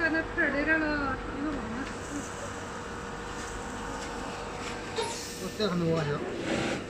karena predator ini mana? Terus dia akan luas ya.